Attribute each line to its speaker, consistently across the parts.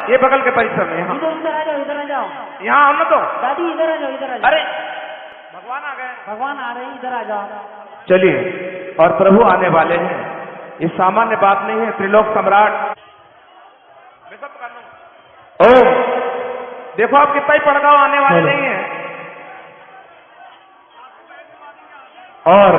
Speaker 1: ये बगल के परिसर में। यहाँ
Speaker 2: इधर आ जाओ।
Speaker 1: यहाँ आओ ना तो।
Speaker 2: दादी इधर आ जाओ, इधर आ जाओ।
Speaker 1: अरे भगवान आ गए।
Speaker 2: भगवान आ रहे हैं, इधर आ जाओ।
Speaker 1: चलिए, और प्रभु आने वाले हैं, ये सामान्य बात नहीं है। त्रिलोक सम्राट ओम, देखो आप कितना ही पड़गांव आने वाले नहीं है। और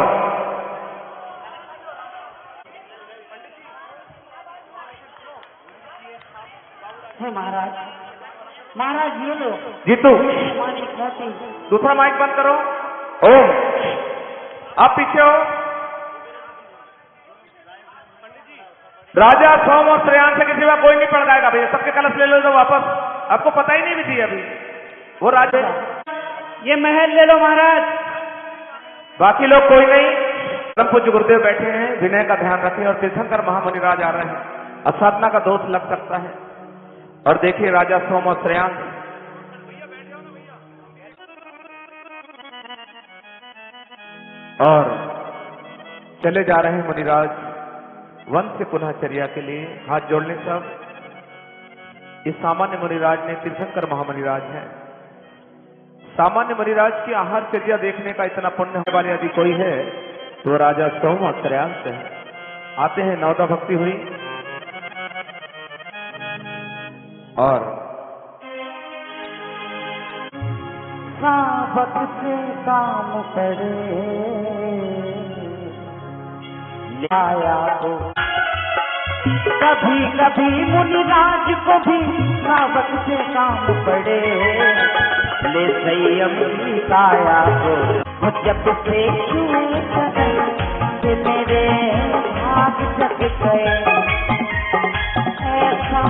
Speaker 2: महाराज, महाराज ये लो
Speaker 1: जीतू, दूसरा माइक बंद करो। ओम, आप पीछे हो। राजा सोम और श्रेयांश के सिवा कोई नहीं पड़ जाएगा भैया, सबके कलश ले लो जो वापस। आपको पता ही नहीं भी थी अभी वो राजा।
Speaker 2: ये महल ले लो महाराज।
Speaker 1: बाकी लोग कोई नहीं। परम पूज्य गुरुदेव बैठे हैं, विनय का ध्यान रखें। और तीर्थंकर महामुनिराज आ रहे हैं, असाधना का दोष लग सकता है। और देखिए राजा सोम और श्रेयांश और चले जा रहे हैं मुनिराज वन से पुनःचर्या के लिए। हाथ जोड़ने सब। इस सामान्य मुनिराज ने तीर्थंकर महामुनिराज हैं। सामान्य मुनिराज की आहार चर्या देखने का इतना पुण्य होने वाले यदि कोई है तो राजा सोम और श्रेयांश है। आते हैं, नवदा भक्ति हुई और
Speaker 2: सावक से काम करे आया तो कभी कभी मुनिराज को भी सावक से काम पड़े। ले संयम की काया को जब से छुए कि मेरे भाग जग गए। ऐसा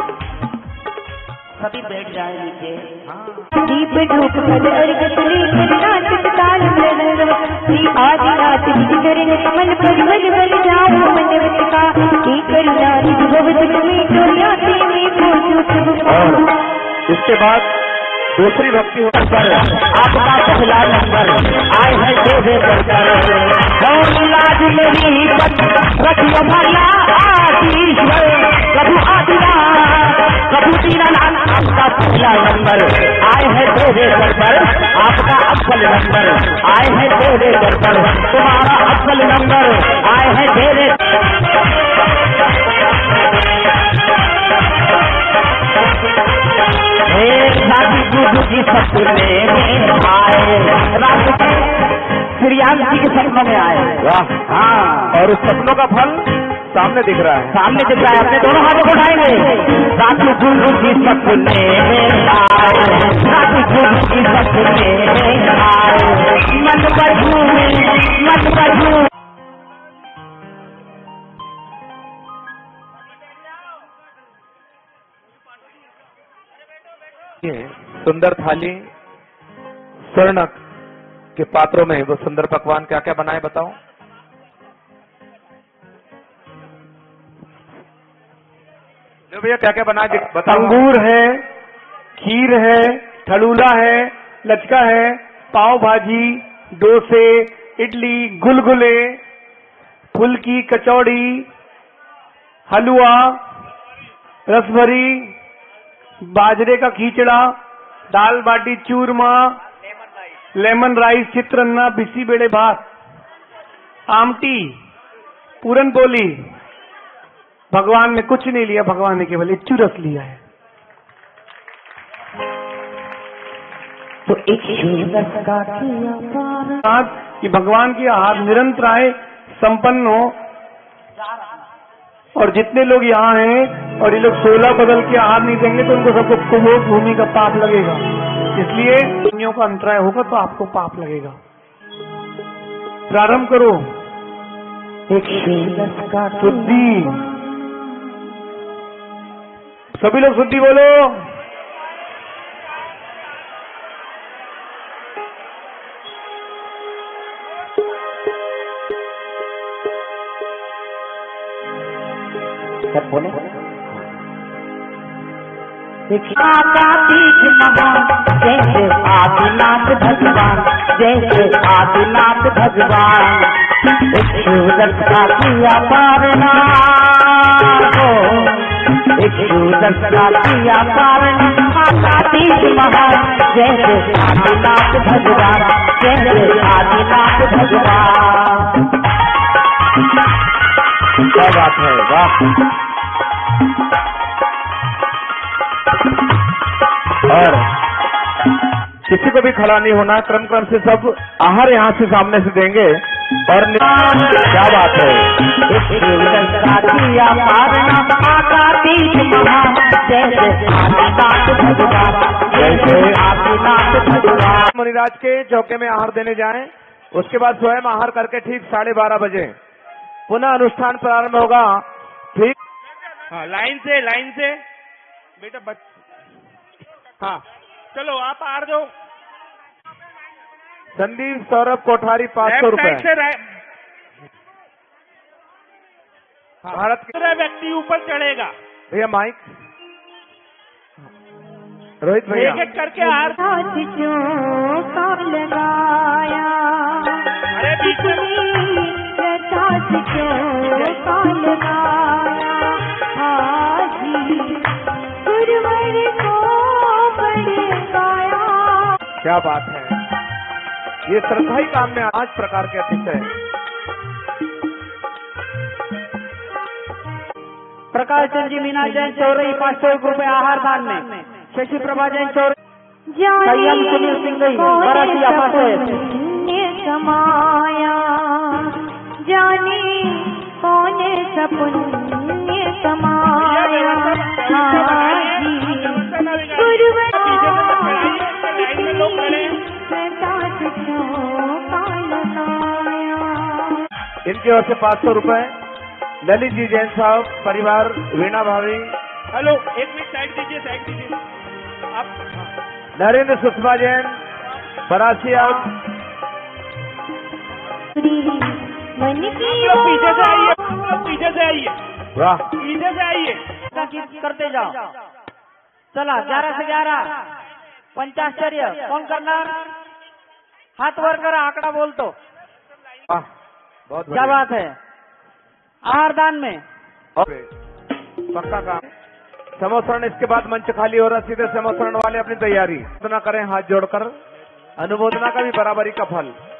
Speaker 2: सभी बैठ जाए नीचे। दीप धूप और कतली नाच ताल आदि रात करण कमल परिमल बल जाओ मन विका की करुणा भगवत में चोरियाते में को।
Speaker 1: इसके बाद दूसरी भक्ति होकर पर
Speaker 2: आपका पहला नंबर आए है देवे सरकार और लाज मेरी रखियो भला आशीष प्रभु आदिरा प्रभु दीनानाथ। आपका पहला नंबर आए हैं तेरे दर पर, आपका अव्वल नंबर आए हैं तेरे दर पर, तुम्हारा अव्वल नंबर आए हैं तेरे। शादी गुरु की सपने में आए, रात के श्रेयांश जी के सपनों में आए।
Speaker 1: वाह।
Speaker 2: हाँ,
Speaker 1: और उस सपनों का फल सामने दिख रहा है।
Speaker 2: सामने दिख रहा है। अपने दोनों हाथों को उठाएंगे। साथी गुरु की सपने में आए, साथी गुरु की सपने में आए, मन बजू मन बजू।
Speaker 1: सुंदर थाली स्वर्ण के पात्रों में वो सुंदर पकवान क्या क्या बनाए बताओ। भैया क्या क्या बनाए बताओ।
Speaker 3: अंगूर है, खीर है, ठलूला है, लचका है, पाव भाजी, डोसे, इडली, गुलगुले, फुल्की, कचौड़ी, हलवा, रसभरी, बाजरे का खींचड़ा, दाल बाटी चूरमा, लेमन राइस, चित्रन्ना, बिसी बेड़े भात, आमटी, पूरन पोली। भगवान ने कुछ नहीं लिया, भगवान ने केवल इच्चू रस लिया है।
Speaker 2: तो
Speaker 3: कि भगवान की आहार निरंतराय संपन्न हो। और जितने लोग यहाँ हैं और ये लोग 16 बदल के आहार नहीं देंगे तो उनको सबको कुमोद भूमि का पाप लगेगा। इसलिए पुण्यों का अंतराय होगा तो आपको पाप लगेगा। प्रारंभ करो। शुद्धि, सभी लोग शुद्धि बोलो।
Speaker 2: सब बोले। कार्तिक महान जैसे आदिनाथ भगवान, जैसे आदिनाथ भगवान, सूरत का किया पारना हो। दशरा किया पारण आदिनाथ महान जैसे आदिनाथ भगवान जैसे आदिनाथ भगवान।
Speaker 1: क्या बात है, वाह। और किसी को भी खड़ा नहीं होना, क्रम क्रम से सब आहार यहाँ से सामने से देंगे। और क्या बात है,
Speaker 2: दशरा किया पारण आदिनाथ महान जैसे आदिनाथ भगवान जैसे आदिनाथ भगवान।
Speaker 1: मुनिराज के चौके में आहार देने जाएं, उसके बाद स्वयं आहार करके ठीक 12:30 बजे पुनः अनुष्ठान प्रारंभ होगा। ठीक,
Speaker 4: हाँ, लाइन से बेटा हाँ, चलो आप आहार दो।
Speaker 1: संदीप सौरभ कोठारी 500 रुपए। भारत के
Speaker 4: व्यक्ति ऊपर चढ़ेगा।
Speaker 1: भैया माइक, रोहित भैया,
Speaker 4: एक करके आहार।
Speaker 2: लगाया
Speaker 4: अरे बीच
Speaker 1: क्या बात है, ये श्रद्धाई काम में 5 प्रकार के अतिथि है।
Speaker 2: प्रकाश चंद जी मीना जैन चौरई 500 रुपए आहार दान में। शशि प्रभा जैन चौरई, संयम सुनील सिंह बरासिया 500। कमाया जाने कौन सपुण्य कमाया
Speaker 1: इनकी ओर से 500 रुपए। ललित जी जैन साहब परिवार वीणा भाभी।
Speaker 4: हेलो, एक मिनट साइड दीजिए आप।
Speaker 1: नरेंद्र सुषमा जैन बरासिया।
Speaker 4: पीछे से आइए,
Speaker 1: वाह,
Speaker 4: पीछे से आइए,
Speaker 2: करते जाओ। चला 11 से 11 पंचाश्चर्य कौन करणार? हाथ वर करा, आंकड़ा बोल तो।
Speaker 1: वाह, बहुत
Speaker 2: क्या बात है। आहार दान में
Speaker 1: पक्का काम। समोसरण इसके बाद मंच खाली हो रहा, सीधे समोसरण वाले अपनी तैयारी। अनुमोदना करें हाथ जोड़कर, अनुमोदना का भी बराबरी का फल।